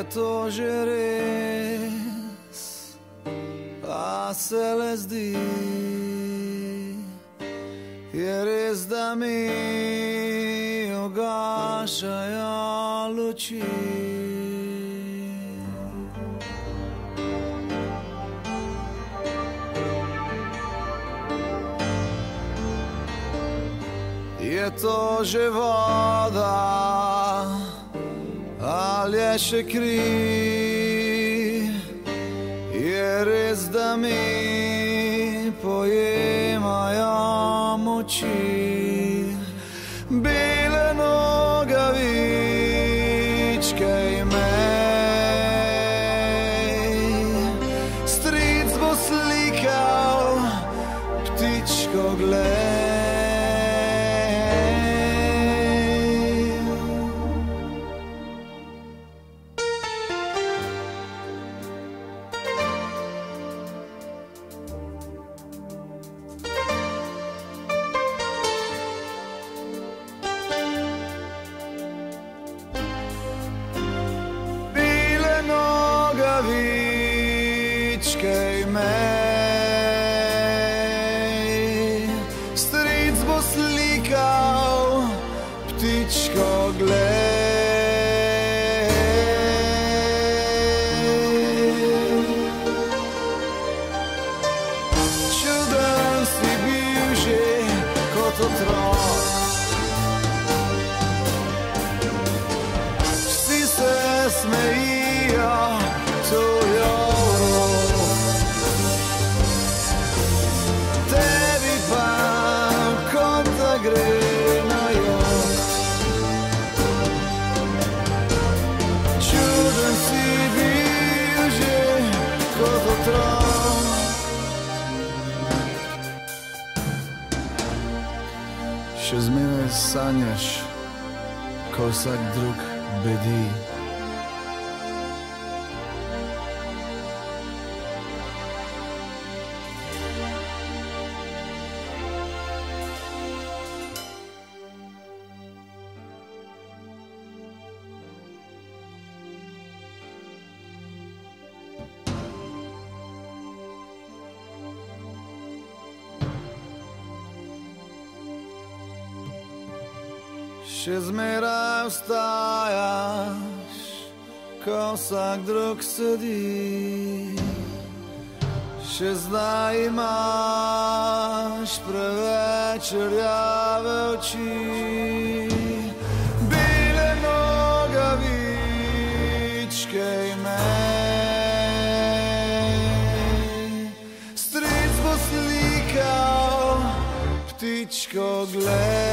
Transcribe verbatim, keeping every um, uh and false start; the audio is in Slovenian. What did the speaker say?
Je to že res, a se le zdi, je res, da mi ugašajo luči. Je to že voda, ali je še kri? Je res, da mi pojemajo moči. Bele nogavičke imej, stric bo slikal ptičko, glej. Nogavičke imej, stric bo slikal ptičko, glej. Čuden si bil že kot otrok, vsi se smejijo, to jo tebi pa kot da gre na jok. Čuden si bil že kot otrok, še zmeraj sanjaš, ko vsak drug bedi. Še zmeraj vstajaš, ko vsak drug sedi. Še zdaj imaš preveč rjave oči. Bele nogavičke imej, stric bo slikal ptičko, glej.